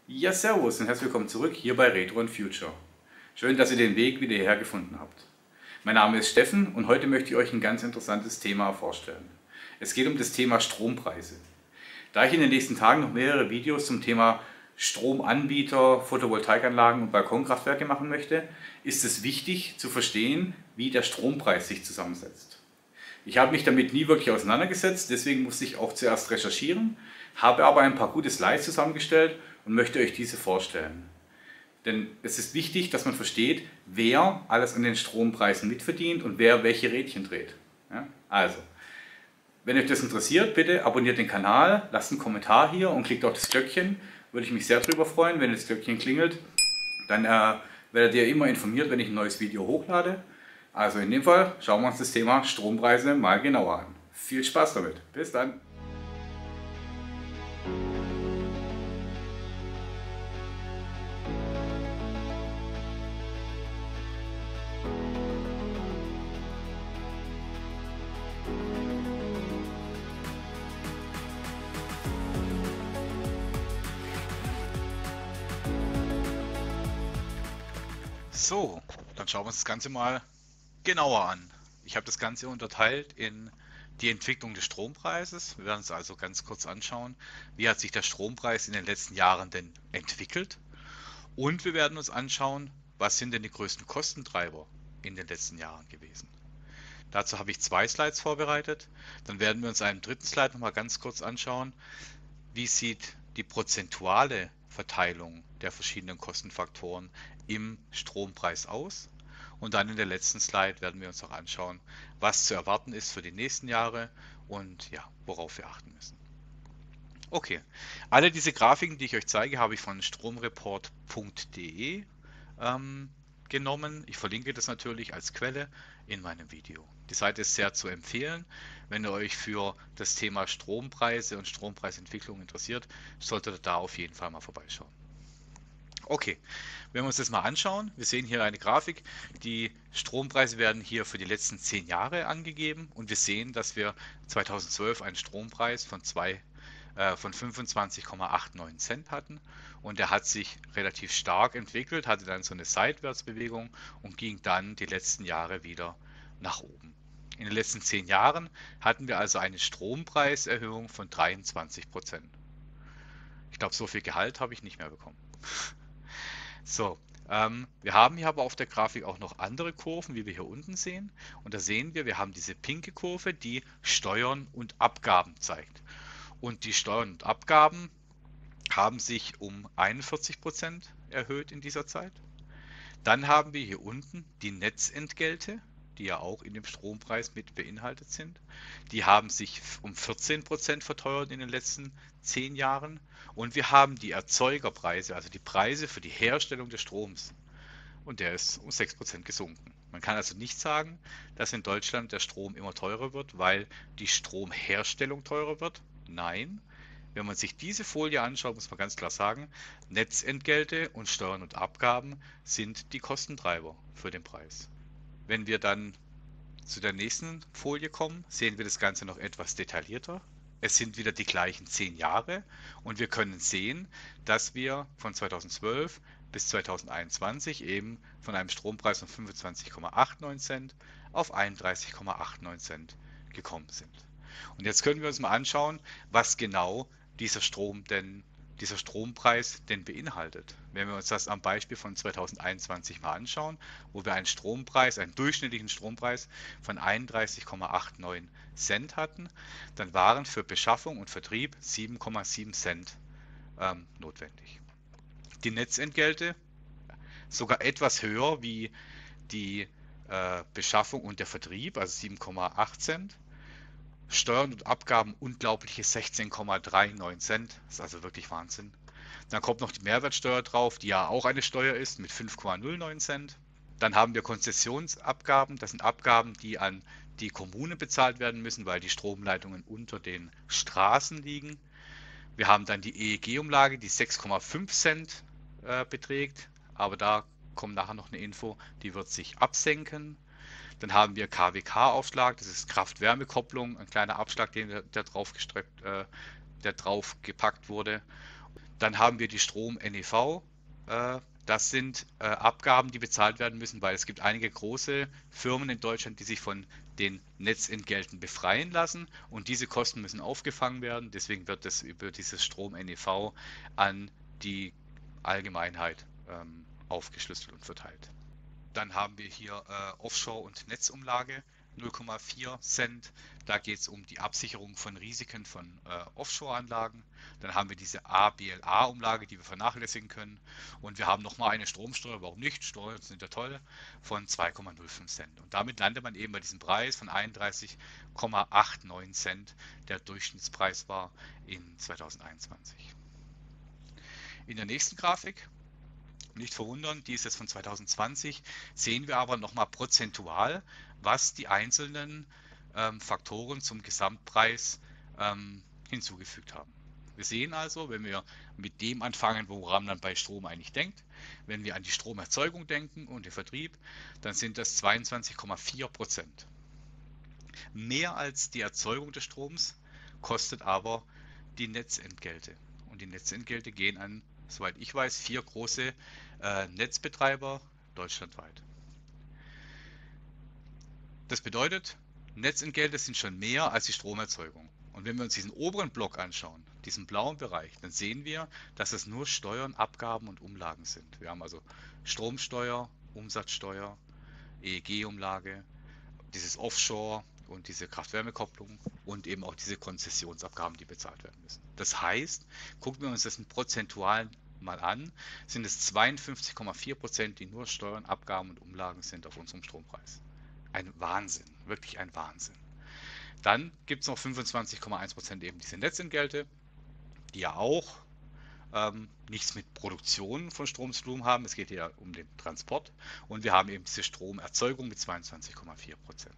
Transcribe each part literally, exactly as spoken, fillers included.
Ja, servus und herzlich willkommen zurück hier bei Retro and Future. Schön, dass ihr den Weg wieder hierher gefunden habt. Mein Name ist Steffen und heute möchte ich euch ein ganz interessantes Thema vorstellen. Es geht um das Thema Strompreise. Da ich in den nächsten Tagen noch mehrere Videos zum Thema Stromanbieter, Photovoltaikanlagen und Balkonkraftwerke machen möchte, ist es wichtig zu verstehen, wie der Strompreis sich zusammensetzt. Ich habe mich damit nie wirklich auseinandergesetzt, deswegen musste ich auch zuerst recherchieren, habe aber ein paar gute Slides zusammengestellt und möchte euch diese vorstellen. Denn es ist wichtig, dass man versteht, wer alles an den Strompreisen mitverdient und wer welche Rädchen dreht. Ja? Also, wenn euch das interessiert, bitte abonniert den Kanal, lasst einen Kommentar hier und klickt auf das Glöckchen. Würde ich mich sehr darüber freuen, wenn das Glöckchen klingelt. Dann äh, werdet ihr immer informiert, wenn ich ein neues Video hochlade. Also in dem Fall schauen wir uns das Thema Strompreise mal genauer an. Viel Spaß damit. Bis dann. So, dann schauen wir uns das Ganze mal genauer an. Ich habe das Ganze unterteilt in die Entwicklung des Strompreises. Wir werden uns also ganz kurz anschauen, wie hat sich der Strompreis in den letzten Jahren denn entwickelt. Und wir werden uns anschauen, was sind denn die größten Kostentreiber in den letzten Jahren gewesen. Dazu habe ich zwei Slides vorbereitet. Dann werden wir uns einen dritten Slide noch mal ganz kurz anschauen, wie sieht die prozentuale Verteilung der verschiedenen Kostenfaktoren im Strompreis aus. Und dann in der letzten Slide werden wir uns auch anschauen, was zu erwarten ist für die nächsten Jahre und ja, worauf wir achten müssen. Okay, alle diese Grafiken, die ich euch zeige, habe ich von stromreport punkt de ähm, genommen. Ich verlinke das natürlich als Quelle in meinem Video. Die Seite ist sehr zu empfehlen. Wenn ihr euch für das Thema Strompreise und Strompreisentwicklung interessiert, solltet ihr da auf jeden Fall mal vorbeischauen. Okay, wenn wir uns das mal anschauen, wir sehen hier eine Grafik, die Strompreise werden hier für die letzten zehn Jahre angegeben und wir sehen, dass wir zweitausendzwölf einen Strompreis von, zwei, äh, von fünfundzwanzig Komma neunundachtzig Cent hatten und der hat sich relativ stark entwickelt, hatte dann so eine Seitwärtsbewegung und ging dann die letzten Jahre wieder nach oben. In den letzten zehn Jahren hatten wir also eine Strompreiserhöhung von dreiundzwanzig Prozent. Ich glaube, so viel Gehalt habe ich nicht mehr bekommen. So, ähm, wir haben hier aber auf der Grafik auch noch andere Kurven, wie wir hier unten sehen. Und da sehen wir, wir haben diese pinke Kurve, die Steuern und Abgaben zeigt. Und die Steuern und Abgaben haben sich um einundvierzig Prozent erhöht in dieser Zeit. Dann haben wir hier unten die Netzentgelte, die ja auch in dem Strompreis mit beinhaltet sind. Die haben sich um vierzehn Prozent verteuert in den letzten zehn Jahren. Und wir haben die Erzeugerpreise, also die Preise für die Herstellung des Stroms. Und der ist um sechs Prozent gesunken. Man kann also nicht sagen, dass in Deutschland der Strom immer teurer wird, weil die Stromherstellung teurer wird. Nein, wenn man sich diese Folie anschaut, muss man ganz klar sagen, Netzentgelte und Steuern und Abgaben sind die Kostentreiber für den Preis. Wenn wir dann zu der nächsten Folie kommen, sehen wir das Ganze noch etwas detaillierter. Es sind wieder die gleichen zehn Jahre und wir können sehen, dass wir von zweitausendzwölf bis zweitausendeinundzwanzig eben von einem Strompreis von fünfundzwanzig Komma neunundachtzig Cent auf einunddreißig Komma neunundachtzig Cent gekommen sind. Und jetzt können wir uns mal anschauen, was genau dieser Strom denn, dieser Strompreis denn beinhaltet. Wenn wir uns das am Beispiel von zweitausendeinundzwanzig mal anschauen, wo wir einen Strompreis, einen durchschnittlichen Strompreis von einunddreißig Komma neunundachtzig Cent hatten, dann waren für Beschaffung und Vertrieb sieben Komma sieben Cent ähm, notwendig. Die Netzentgelte sogar etwas höher wie die äh, Beschaffung und der Vertrieb, also sieben Komma acht Cent. Steuern und Abgaben unglaubliche sechzehn Komma neununddreißig Cent. Das ist also wirklich Wahnsinn. Dann kommt noch die Mehrwertsteuer drauf, die ja auch eine Steuer ist mit fünf Komma null neun Cent. Dann haben wir Konzessionsabgaben. Das sind Abgaben, die an die Kommune bezahlt werden müssen, weil die Stromleitungen unter den Straßen liegen. Wir haben dann die E E G-Umlage, die sechs Komma fünf Cent äh, beträgt. Aber da kommt nachher noch eine Info, die wird sich absenken. Dann haben wir K W K-Aufschlag, das ist Kraft-Wärme-Kopplung, ein kleiner Abschlag, den, der, drauf gestreckt, äh, der drauf gepackt wurde. Dann haben wir die Strom-N E V. Äh, das sind äh, Abgaben, die bezahlt werden müssen, weil es gibt einige große Firmen in Deutschland, die sich von den Netzentgelten befreien lassen und diese Kosten müssen aufgefangen werden. Deswegen wird das über dieses Strom-N E V an die Allgemeinheit ähm, aufgeschlüsselt und verteilt. Dann haben wir hier äh, Offshore- und Netzumlage, null Komma vier Cent. Da geht es um die Absicherung von Risiken von äh, Offshore-Anlagen. Dann haben wir diese A B L A-Umlage, die wir vernachlässigen können. Und wir haben nochmal eine Stromsteuer, warum nicht? Steuern sind ja toll, von zwei Komma null fünf Cent. Und damit landet man eben bei diesem Preis von einunddreißig Komma neunundachtzig Cent, der Durchschnittspreis war in zweitausendeinundzwanzig. In der nächsten Grafik, nicht verwundern, die ist jetzt von zweitausendzwanzig, sehen wir aber nochmal prozentual, was die einzelnen ähm, Faktoren zum Gesamtpreis ähm, hinzugefügt haben. Wir sehen also, wenn wir mit dem anfangen, woran man bei Strom eigentlich denkt, wenn wir an die Stromerzeugung denken und den Vertrieb, dann sind das zweiundzwanzig Komma vier Prozent. Mehr als die Erzeugung des Stroms kostet aber die Netzentgelte. Und die Netzentgelte gehen an, soweit ich weiß, vier große äh, Netzbetreiber deutschlandweit. Das bedeutet, Netzentgelte sind schon mehr als die Stromerzeugung. Und wenn wir uns diesen oberen Block anschauen, diesen blauen Bereich, dann sehen wir, dass es nur Steuern, Abgaben und Umlagen sind. Wir haben also Stromsteuer, Umsatzsteuer, E E G-Umlage, dieses Offshore und diese Kraft-Wärme-Kopplung und eben auch diese Konzessionsabgaben, die bezahlt werden müssen. Das heißt, gucken wir uns das in prozentualen mal an, sind es zweiundfünfzig Komma vier Prozent, die nur Steuern, Abgaben und Umlagen sind auf unserem Strompreis. Ein Wahnsinn, wirklich ein Wahnsinn. Dann gibt es noch fünfundzwanzig Komma eins Prozent eben diese Netzentgelte, die ja auch ähm, nichts mit Produktion von Strom zu tun haben. Es geht hier um den Transport und wir haben eben diese Stromerzeugung mit zweiundzwanzig Komma vier Prozent.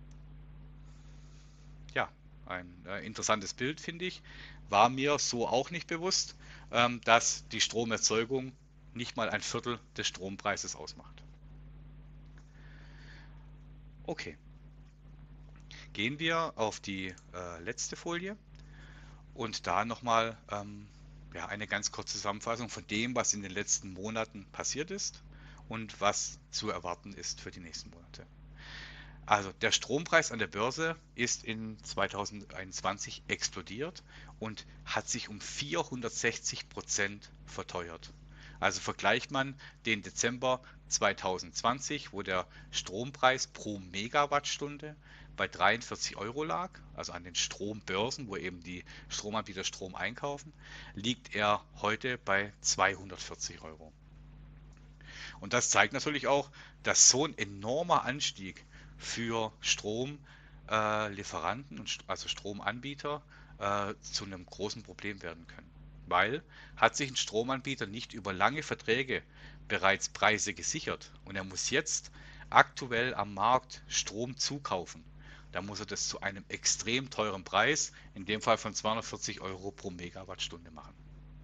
Ja, ein äh, interessantes Bild, finde ich. War mir so auch nicht bewusst, ähm, dass die Stromerzeugung nicht mal ein Viertel des Strompreises ausmacht. Okay, gehen wir auf die äh, letzte Folie und da nochmal ähm, ja, eine ganz kurze Zusammenfassung von dem, was in den letzten Monaten passiert ist und was zu erwarten ist für die nächsten Monate. Also der Strompreis an der Börse ist in zweitausendeinundzwanzig explodiert und hat sich um vierhundertsechzig Prozent verteuert. Also vergleicht man den Dezember zweitausendzwanzig, wo der Strompreis pro Megawattstunde bei dreiundvierzig Euro lag, also an den Strombörsen, wo eben die Stromanbieter Strom einkaufen, liegt er heute bei zweihundertvierzig Euro. Und das zeigt natürlich auch, dass so ein enormer Anstieg für Stromlieferanten, und also Stromanbieter, äh, zu einem großen Problem werden können. Weil hat sich ein Stromanbieter nicht über lange Verträge bereits Preise gesichert und er muss jetzt aktuell am Markt Strom zukaufen, dann muss er das zu einem extrem teuren Preis, in dem Fall von zweihundertvierzig Euro pro Megawattstunde machen.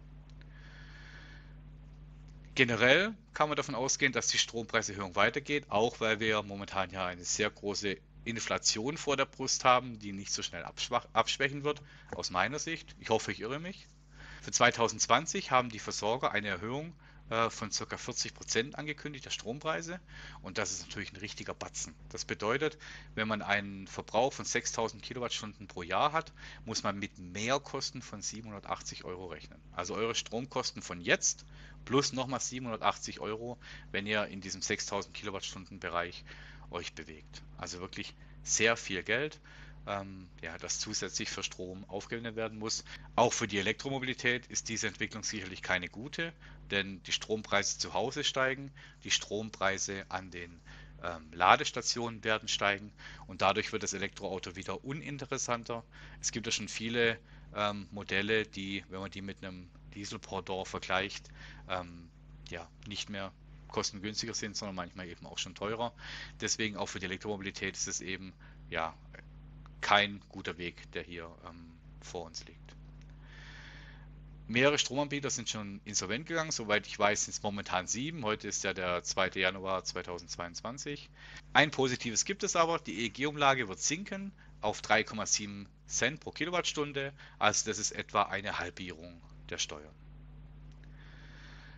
Generell kann man davon ausgehen, dass die Strompreiserhöhung weitergeht, auch weil wir momentan ja eine sehr große Inflation vor der Brust haben, die nicht so schnell abschwächen wird, aus meiner Sicht. Ich hoffe, ich irre mich. Für zweitausendzwanzig haben die Versorger eine Erhöhung äh, von ca. vierzig Prozent angekündigt, der Strompreise. Und das ist natürlich ein richtiger Batzen. Das bedeutet, wenn man einen Verbrauch von sechstausend Kilowattstunden pro Jahr hat, muss man mit Mehrkosten von siebenhundertachtzig Euro rechnen. Also eure Stromkosten von jetzt plus nochmal siebenhundertachtzig Euro, wenn ihr in diesem sechstausend Kilowattstunden Bereich euch bewegt. Also wirklich sehr viel Geld, ähm, ja, das zusätzlich für Strom aufgewendet werden muss. Auch für die Elektromobilität ist diese Entwicklung sicherlich keine gute, denn die Strompreise zu Hause steigen, die Strompreise an den ähm, Ladestationen werden steigen und dadurch wird das Elektroauto wieder uninteressanter. Es gibt ja schon viele ähm, Modelle, die, wenn man die mit einem Diesel-Pendant vergleicht, ähm, ja, nicht mehr kostengünstiger sind, sondern manchmal eben auch schon teurer. Deswegen auch für die Elektromobilität ist es eben ja kein guter Weg, der hier ähm, vor uns liegt. Mehrere Stromanbieter sind schon insolvent gegangen, soweit ich weiß, sind es momentan sieben. Heute ist ja der zweite Januar zweitausendzweiundzwanzig. Ein positives gibt es aber, die E E G-Umlage wird sinken auf drei Komma sieben Cent pro Kilowattstunde, also das ist etwa eine Halbierung der Steuern.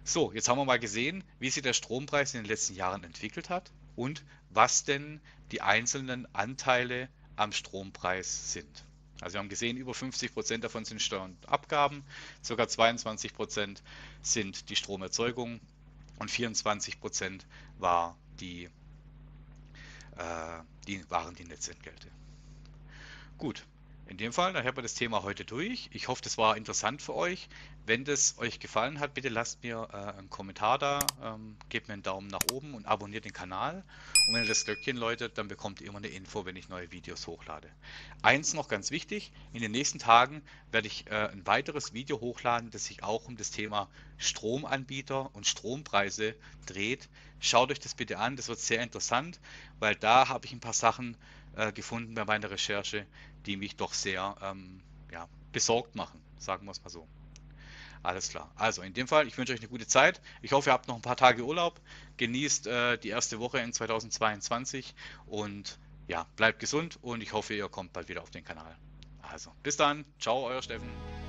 So, jetzt haben wir mal gesehen, wie sich der Strompreis in den letzten Jahren entwickelt hat und was denn die einzelnen Anteile am Strompreis sind. Also wir haben gesehen, über fünfzig Prozent davon sind Steuern und Abgaben, ca. zweiundzwanzig Prozent sind die Stromerzeugung und vierundzwanzig Prozent war die, äh, die waren die Netzentgelte. Gut, in dem Fall, dann haben wir das Thema heute durch. Ich hoffe, das war interessant für euch. Wenn das euch gefallen hat, bitte lasst mir äh, einen Kommentar da, ähm, gebt mir einen Daumen nach oben und abonniert den Kanal. Und wenn ihr das Glöckchen läutet, dann bekommt ihr immer eine Info, wenn ich neue Videos hochlade. Eins noch ganz wichtig, in den nächsten Tagen werde ich äh, ein weiteres Video hochladen, das sich auch um das Thema Stromanbieter und Strompreise dreht. Schaut euch das bitte an, das wird sehr interessant, weil da habe ich ein paar Sachen äh, gefunden bei meiner Recherche, die mich doch sehr ähm, ja, besorgt machen, sagen wir es mal so. Alles klar. Also in dem Fall, ich wünsche euch eine gute Zeit. Ich hoffe, ihr habt noch ein paar Tage Urlaub. Genießt äh, die erste Woche in zweitausendzweiundzwanzig und ja, bleibt gesund und ich hoffe, ihr kommt bald wieder auf den Kanal. Also bis dann. Ciao, euer Steffen.